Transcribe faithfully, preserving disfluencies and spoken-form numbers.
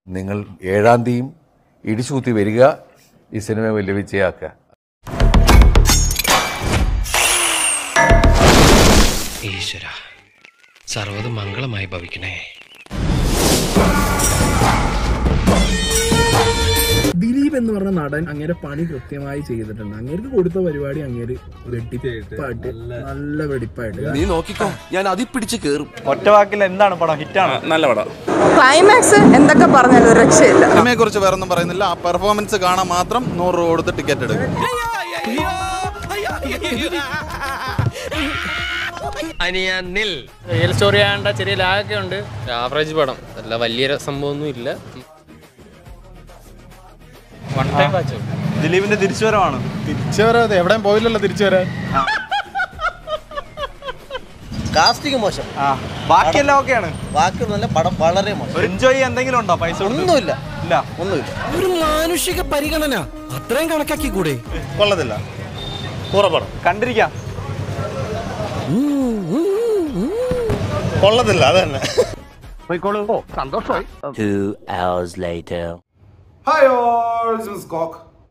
നിങ്ങൾ ഏഴാം തീയതിയും ഇടിച്ചുകുത്തി വരിക, ഈ സിനിമ വലിയ വിജയമാക്കുക. ഈശ്വര, സർവ്വതും മംഗളമായി ഭവിക്കണേ. ദിലീപ് എന്ന് പറഞ്ഞ നടൻ അങ്ങേരെ പണി കൃത്യമായി ചെയ്തിട്ടുണ്ട്. അങ്ങേർക്ക് കൊടുത്ത പരിപാടി അങ്ങേര് വെടിപ്പായിട്ട് നല്ല വെടിപ്പായിട്ട്. നീ നോക്കിക്കോ, ഞാൻ അതി പിടിച്ച് കേറും. ഒറ്റ വാക്കിൽ എന്താണ് പടം? ഹിറ്റാണ്. നല്ല പടം. ക്ലൈമാക്സ് എന്തൊക്കെ പറഞ്ഞാലും ഒരു രക്ഷയില്ല. സിനിമയെ കുറിച്ച് വേറൊന്നും പറയുന്നില്ല. ആ പെർഫോമൻസ് കാണാൻ മാത്രം നൂറ് രൂപ കൊടുത്ത് ടിക്കറ്റ് എടുക്കും. റിയൽ സ്റ്റോറി ആയണ്ട ചെറിയ ലാഗൊക്കെ ഉണ്ട്. ആവറേജ് പടം, അല്ല വലിയ സംഭവമൊന്നും ഇല്ല. One time watch. ദിലീപിന്റെ തിരിച്ചുവരവാണ്. തിരിച്ചുവരാതെ എവിടെയും പോയില്ലല്ലോ. തിരിച്ചുവരാൻ കാസ്റ്റിംഗ് മോശം. ബാക്കിയെല്ലാം ഓക്കെയാണ്. ബാക്കി നല്ല പടം വളരെ മോശം. എൻജോയ് ചെയ്യാൻ എന്തെങ്കിലും ഉണ്ടോ? പൈസ ഒന്നുമില്ല. ഇല്ല, ഒന്നുമില്ല. ഒരു മാനുഷിക പരിഗണന അത്രയും കണക്കാക്കി കൂടെ? കൊള്ളത്തില്ല. പൂറപ്പടം കണ്ടിരിക്കാം. കൊള്ളത്തില്ല. അത് തന്നെ. സന്തോഷമായി. Two hours later. Hi all, this is Cock.